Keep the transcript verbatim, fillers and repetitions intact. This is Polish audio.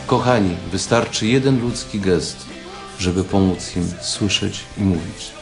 Kochani, wystarczy jeden ludzki gest, żeby pomóc im słyszeć i mówić.